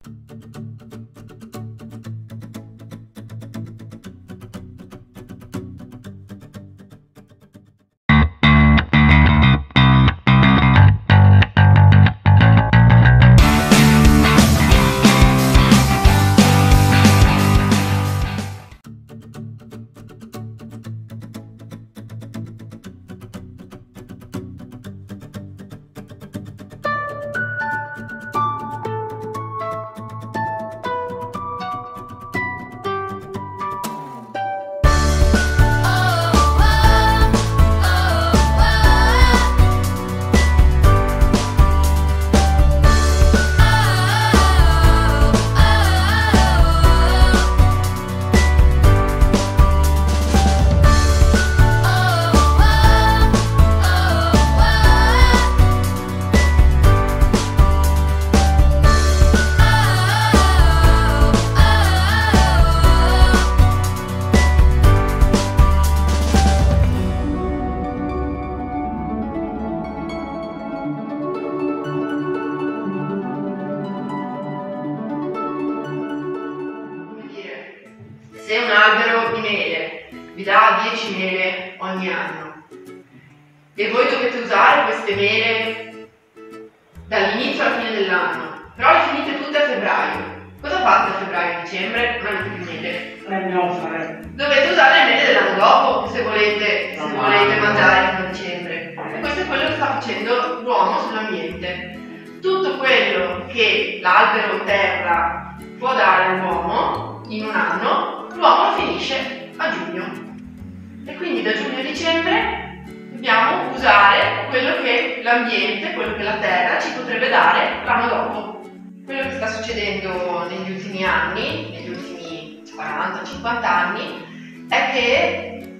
Se un albero di mele vi dà 10 mele ogni anno e voi dovete usare queste mele dall'inizio alla fine dell'anno, però le finite tutte a febbraio, cosa fate a febbraio e dicembre? Non avete più mele. Dovete usare le mele dell'anno dopo se volete mangiare fino a dicembre. E questo è quello che sta facendo l'uomo sull'ambiente. Tutto quello che l'albero terra può dare all'uomo in un anno, l'uomo lo finisce a giugno. E quindi da giugno a dicembre dobbiamo usare quello che l'ambiente, quello che la terra ci potrebbe dare l'anno dopo. Quello che sta succedendo negli ultimi anni, negli ultimi 40-50 anni, è che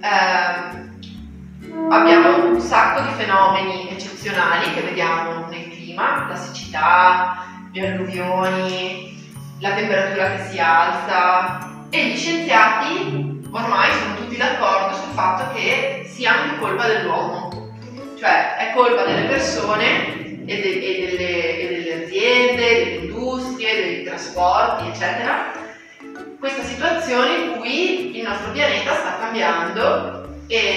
abbiamo un sacco di fenomeni eccezionali che vediamo nel clima, la siccità, le alluvioni, la temperatura che si alza, e gli scienziati ormai sono tutti d'accordo sul fatto che sia anche colpa dell'uomo, cioè è colpa delle persone e delle aziende, delle industrie, dei trasporti, eccetera, questa situazione in cui il nostro pianeta sta cambiando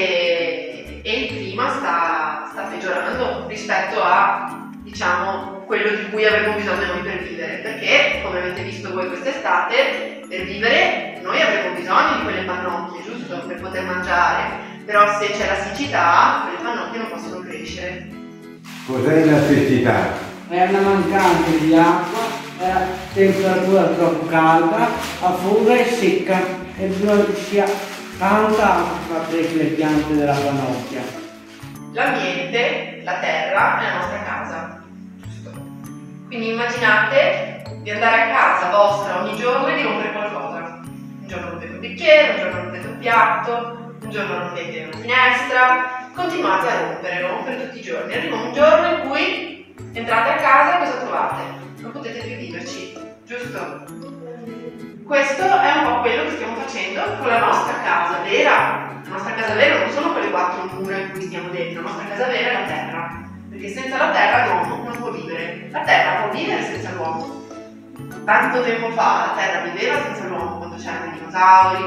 e il clima sta peggiorando rispetto a, diciamo, quello di cui avremo bisogno noi per vivere, perché come avete visto voi quest'estate, per vivere noi avremo bisogno di quelle pannocchie, giusto? Per poter mangiare, però se c'è la siccità, quelle pannocchie non possono crescere. Cos'è la siccità? È una mancanza di acqua, è la temperatura troppo calda, affuga e secca, e bisogna che sia tanta acqua per le piante della pannocchia. L'ambiente, la terra, è la nostra casa, giusto? Quindi immaginate di andare a casa vostra ogni giorno e di rompere qualcosa. Un giorno rompete un bicchiere, un giorno rompete un piatto, un giorno rompete una finestra, continuate a rompere tutti i giorni. Arriva un giorno in cui entrate a casa e cosa trovate? Non potete più viverci, giusto? Questo è un po' quello che stiamo facendo con la nostra casa vera. La nostra casa vera non sono quelle 4 mura in cui stiamo dentro, la nostra casa vera è la terra. Perché senza la terra l'uomo non può vivere. La terra può vivere senza l'uomo. Tanto tempo fa la terra viveva senza l'uomo, quando c'erano i dinosauri,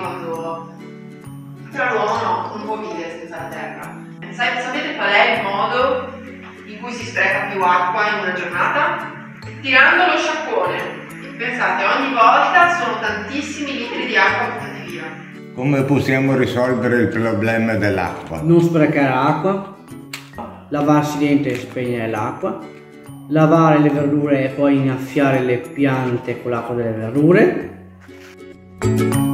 però l'uomo no, non può vivere senza la terra. Sapete qual è il modo in cui si spreca più acqua in una giornata? Tirando lo sciacquone. Pensate, ogni volta sono tantissimi litri di acqua buttati via. Come possiamo risolvere il problema dell'acqua? Non sprecare acqua, lavarsi i denti e spegnere l'acqua, lavare le verdure e poi innaffiare le piante con l'acqua delle verdure.